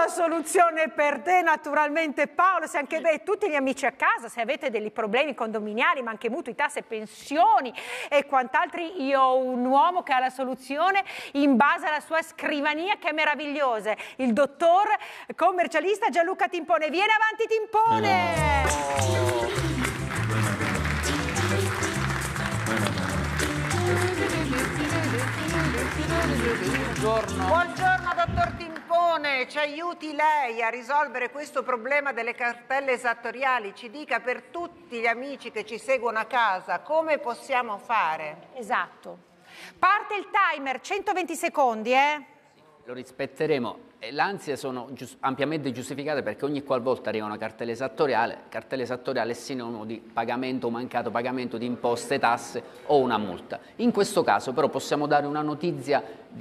la soluzione per te, naturalmente, Paolo. Se anche tutti gli amici a casa, se avete dei problemi condominiali, ma anche mutui, tasse, pensioni e quant'altri, io ho un uomo che ha la soluzione in base alla sua scrivania, che è meravigliosa. Il dottor commercialista Gianluca Timpone. Vieni avanti, Timpone! Buongiorno dottor Timpone, ci aiuti lei a risolvere questo problema delle cartelle esattoriali, ci dica per tutti gli amici che ci seguono a casa come possiamo fare. Esatto. Parte il timer, 120 secondi, Lo rispetteremo. L'ansia sono ampiamente giustificate perché ogni qualvolta arriva una cartella esattoriale è sinonimo di pagamento o mancato pagamento di imposte, tasse o una multa. In questo caso però possiamo dare una notizia,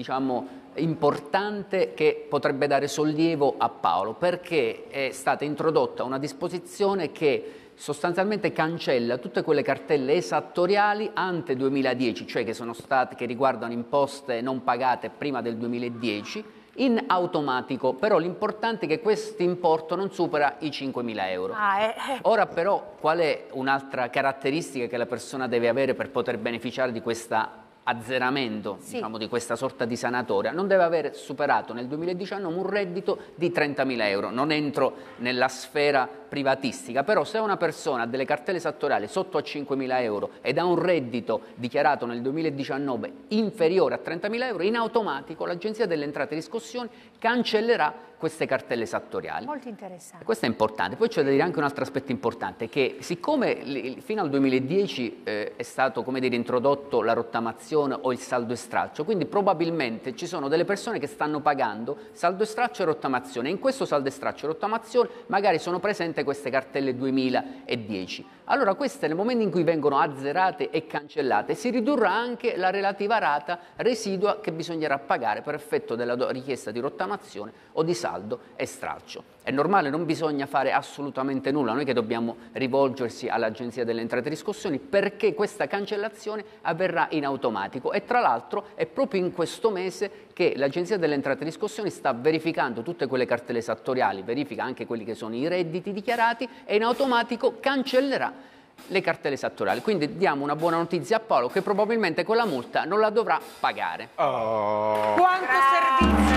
importante, che potrebbe dare sollievo a Paolo, perché è stata introdotta una disposizione che sostanzialmente cancella tutte quelle cartelle esattoriali ante 2010, cioè che riguardano imposte non pagate prima del 2010, in automatico. Però l'importante è che questo importo non supera i 5.000 euro. Ora però qual è un'altra caratteristica che la persona deve avere per poter beneficiare di questa azzeramento, di questa sorta di sanatoria? Non deve aver superato nel 2019 un reddito di 30.000 euro. Non entro nella sfera privatistica, però se una persona ha delle cartelle esattoriali sotto a 5.000 euro ed ha un reddito dichiarato nel 2019 inferiore a 30.000 euro, in automatico l'Agenzia delle Entrate e Riscossioni cancellerà queste cartelle esattoriali. Molto interessante. Questo è importante. Poi c'è da dire anche un altro aspetto importante, che siccome fino al 2010 è stato, introdotto la rottamazione o il saldo e stralcio, quindi probabilmente ci sono delle persone che stanno pagando saldo e stralcio e rottamazione. In questo saldo e stralcio e rottamazione magari sono presenti queste cartelle 2010. Allora queste, nel momento in cui vengono azzerate e cancellate, si ridurrà anche la relativa rata residua che bisognerà pagare per effetto della richiesta di rottamazione o di saldo e stralcio. È normale, non bisogna fare assolutamente nulla, non è che dobbiamo rivolgersi all'Agenzia delle Entrate e Riscossioni, perché questa cancellazione avverrà in automatico. E tra l'altro è proprio in questo mese che l'Agenzia delle Entrate e Riscossioni sta verificando tutte quelle cartelle esattoriali, verifica anche quelli che sono i redditi dichiarati e in automatico cancellerà le cartelle esattoriali. Quindi diamo una buona notizia a Paolo, che probabilmente con la multa non la dovrà pagare. Quanto servizio!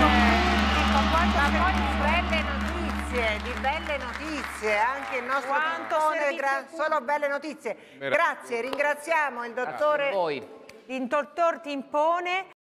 Di belle notizie, anche il nostro Timpone, solo belle notizie. Grazie, ringraziamo il dottore Timpone.